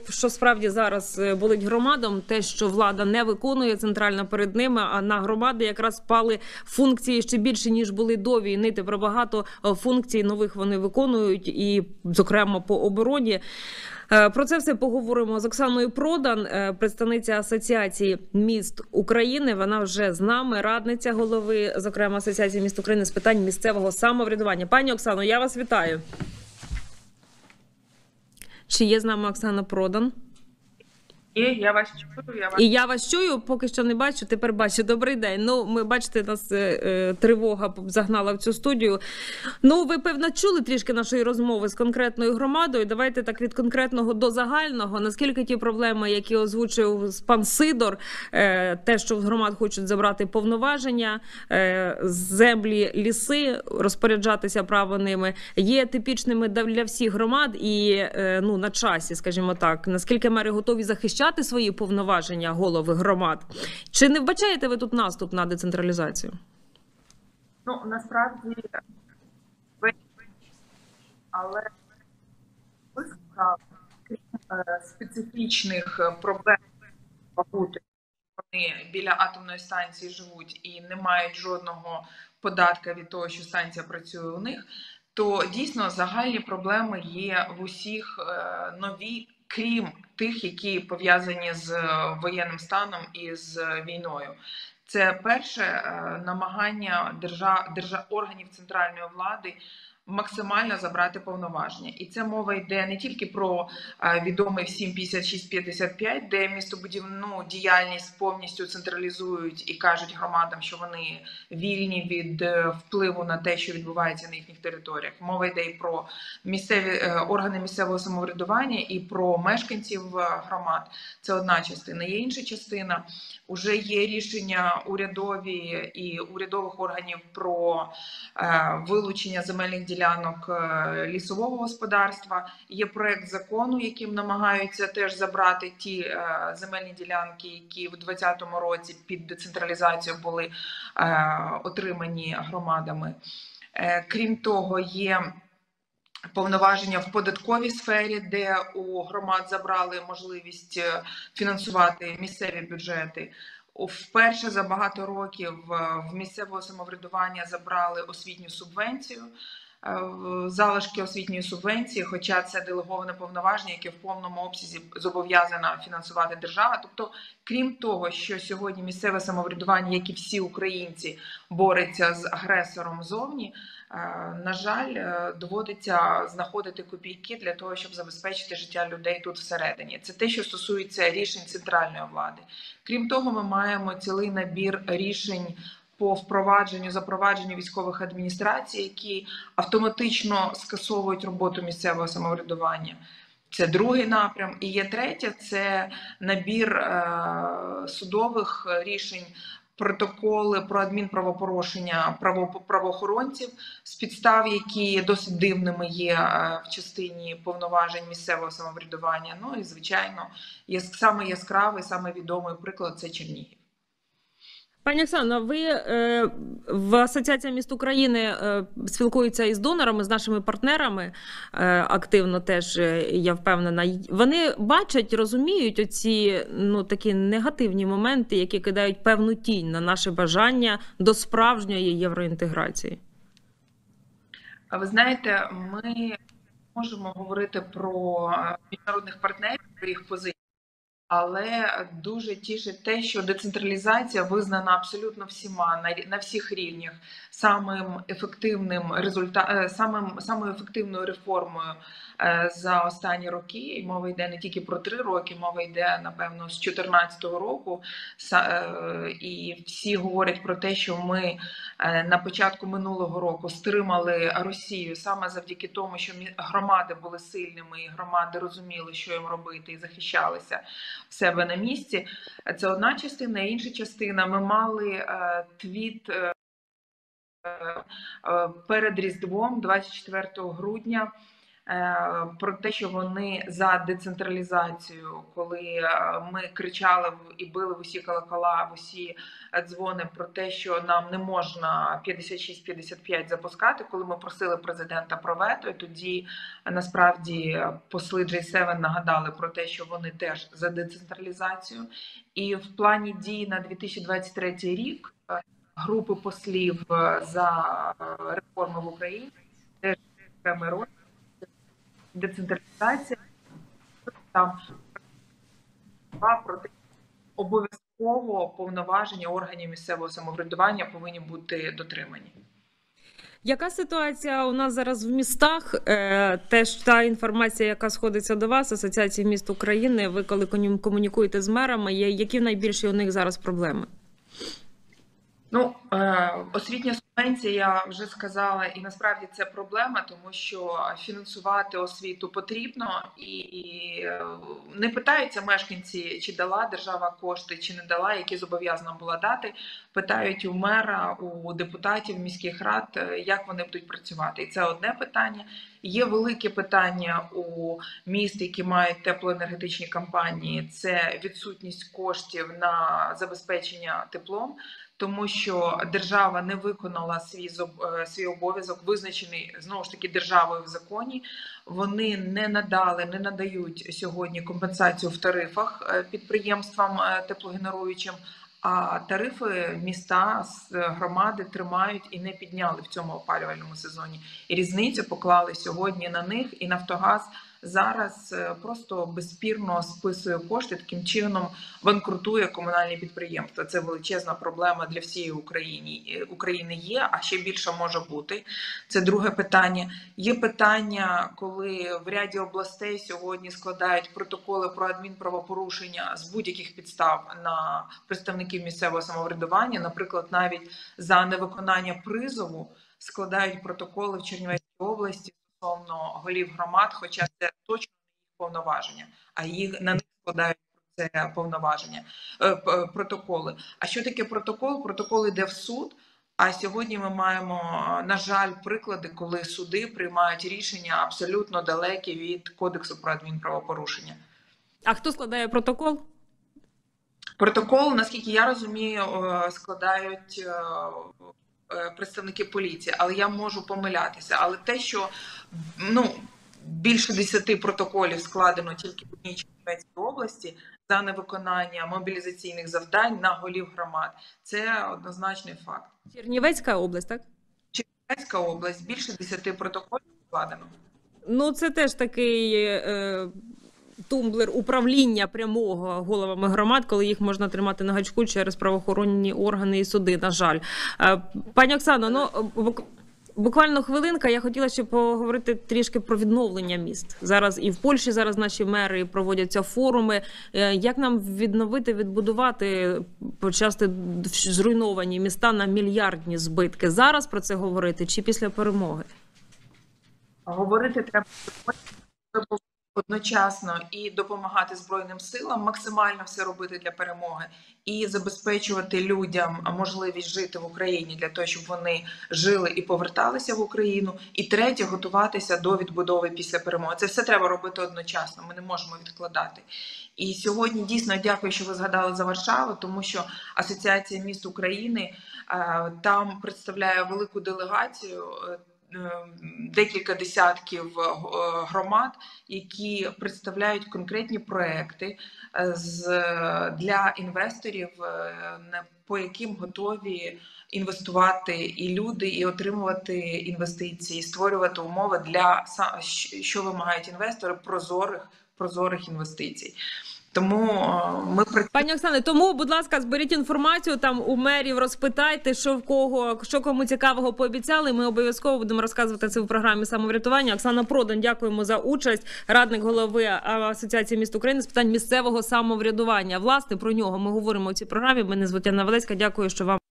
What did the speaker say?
що справді зараз болить громадам, те, що влада не виконує, центральна перед ними, а на громади якраз спали функції ще більше, ніж були до війни. Тепер багато функцій нових вони виконують, і, зокрема, по обороні. Про це все поговоримо з Оксаною Продан, представниця Асоціації міст України. Вона вже з нами, радниця голови, зокрема, Асоціації міст України з питань місцевого самоврядування. Пані Оксано, я вас вітаю. Чи є з нами Оксана Продан? Я вас чую. І я вас чую, поки що не бачу, тепер бачу. Добрий день. Ну, ми, бачите, нас тривога загнала в цю студію. Ну, ви, певно, чули трішки нашої розмови з конкретною громадою. Давайте так від конкретного до загального. Наскільки ті проблеми, які озвучив пан Сидор, те, що з громад хочуть забрати повноваження, землі, ліси, розпоряджатися право ними, є типічними для всіх громад і ну, на часі, скажімо так. Наскільки мери готові захищати свої повноваження голови громад? Чи не вбачаєте ви тут наступ на децентралізацію? Ну, насправді, але крім специфічних проблем, вони біля атомної станції живуть і не мають жодного податка від того, що станція працює у них, то дійсно загальні проблеми є в усіх нові, крім тих, які пов'язані з воєнним станом і з війною. Це перше намагання органів центральної влади максимально забрати повноваження. І це мова йде не тільки про відомий всім 56-55, де містобудівну діяльність повністю централізують і кажуть громадам, що вони вільні від впливу на те, що відбувається на їхніх територіях. Мова йде і про органи місцевого самоврядування, і про мешканців громад. Це одна частина. Є інша частина. Уже є рішення урядові і урядових органів про вилучення земельних ділянок лісового господарства. Є проект закону, яким намагаються теж забрати ті земельні ділянки, які в 2020 році під децентралізацію були отримані громадами. Крім того, є повноваження в податковій сфері, де у громад забрали можливість фінансувати місцеві бюджети. Вперше за багато років в місцевого самоврядування забрали освітню субвенцію, залишки освітньої субвенції, хоча це делеговане повноваження, яке в повному обсязі зобов'язана фінансувати держава. Тобто, крім того, що сьогодні місцеве самоврядування, як і всі українці, бореться з агресором зовні, на жаль, доводиться знаходити копійки для того, щоб забезпечити життя людей тут всередині. Це те, що стосується рішень центральної влади. Крім того, ми маємо цілий набір рішень по запровадженню військових адміністрацій, які автоматично скасовують роботу місцевого самоврядування. Це другий напрям. І є третє – це набір судових рішень, протоколи про адмінправопорушення правоохоронців з підстав, які досить дивними є в частині повноважень місцевого самоврядування. Ну і, звичайно, саме яскравий, саме відомий приклад – це Чернігів. Пані Оксано, ви в Асоціації міст України спілкуються із донорами, з нашими партнерами активно теж, я впевнена. Вони бачать, розуміють оці такі негативні моменти, які кидають певну тінь на наше бажання до справжньої євроінтеграції? Ви знаєте, ми можемо говорити про міжнародних партнерів, про їх позиції. Але дуже тішить те, що децентралізація визнана абсолютно всіма, на всіх рівнях, самою ефективною реформою за останні роки. І мова йде не тільки про 3 роки, мова йде, напевно, з 2014 року. І всі говорять про те, що ми на початку минулого року стримали Росію саме завдяки тому, що громади були сильними, і громади розуміли, що їм робити, і захищалися в себе на місці. Це одна частина. Інша частина, ми мали твіт перед Різдвом, 24 грудня, про те, що вони за децентралізацію, коли ми кричали і били в усі колокола, в усі дзвони про те, що нам не можна 56-55 запускати, коли ми просили президента про вето, і тоді насправді посли G7 нагадали про те, що вони теж за децентралізацію. І в плані дій на 2023 рік групи послів за реформи в Україні теж окремий роль. Децентралізація, там проти обов'язково повноваження органів місцевого самоврядування повинні бути дотримані. Яка ситуація у нас зараз в містах? Теж та інформація, яка сходиться до вас, Асоціації міст України, ви коли комунікуєте з мерами, які найбільші у них зараз проблеми? Ну, освітня субвенція, я вже сказала, і насправді це проблема, тому що фінансувати освіту потрібно, і не питаються мешканці, чи дала держава кошти, чи не дала, які зобов'язана була дати. Питають у мера, у депутатів міських рад, як вони будуть працювати. І це одне питання. Є велике питання у міст, які мають теплоенергетичні компанії, це відсутність коштів на забезпечення теплом, тому що держава не виконала свій обов'язок, визначений, знову ж таки, державою в законі. Вони не надають сьогодні компенсацію в тарифах підприємствам теплогенеруючим, а тарифи міста, громади тримають і не підняли в цьому опалювальному сезоні. І різницю поклали сьогодні на них, і «Нафтогаз» зараз просто безспірно списує кошти, таким чином банкрутує комунальні підприємства. Це величезна проблема для всієї України є, а ще більше може бути. Це друге питання. Є питання, коли в ряді областей сьогодні складають протоколи про адмінправопорушення з будь-яких підстав на представників місцевого самоврядування, наприклад, навіть за невиконання призову складають протоколи в Чернівецькій області стосовно голів громад, хоча це точно не їх повноваження, а на них складають це повноваження, протоколи. А що таке протокол? Протокол йде в суд, а сьогодні ми маємо, на жаль, приклади, коли суди приймають рішення абсолютно далекі від Кодексу про адмінправопорушення. А хто складає протокол? Протокол, наскільки я розумію, складають представники поліції, але я можу помилятися. Але те, що більше 10 протоколів складено тільки в одній Чернівецькій області за невиконання мобілізаційних завдань на голів громад, це однозначний факт. Чернівецька область, так? Чернівецька область, більше 10 протоколів складено. Ну, це теж такий тумблер управління прямого головами громад, коли їх можна тримати на гачку через правоохоронні органи і суди, на жаль. Пані Оксано, буквально хвилинка, я хотіла ще поговорити трішки про відновлення міст. Зараз і в Польщі зараз наші мери проводяться форуми. Як нам відновити, відбудувати почасти зруйновані міста на мільярдні збитки? Зараз про це говорити чи після перемоги? Говорити треба одночасно і допомагати Збройним силам, максимально все робити для перемоги і забезпечувати людям можливість жити в Україні для того, щоб вони жили і поверталися в Україну. І третє, готуватися до відбудови після перемоги. Це все треба робити одночасно, ми не можемо відкладати. І сьогодні дійсно дякую, що ви згадали за Варшаву, тому що Асоціація міст України там представляє велику делегацію, декілька десятків громад, які представляють конкретні проекти для інвесторів, по яким готові інвестувати і люди, і отримувати інвестиції, створювати умови для, що вимагають інвестори, прозорих інвестицій. Тому ми Пані Оксане, тому, будь ласка, зберіть інформацію там у мерів, розпитайте, що в кого, що кому цікавого пообіцяли. Ми обов'язково будемо розказувати це в програмі самоврятування. Оксана Продан, дякуємо за участь. Радник голови Асоціації міст України з питань місцевого самоврядування. Власне, про нього ми говоримо у цій програмі. Мене звуть Анна Велецька. Дякую, що вам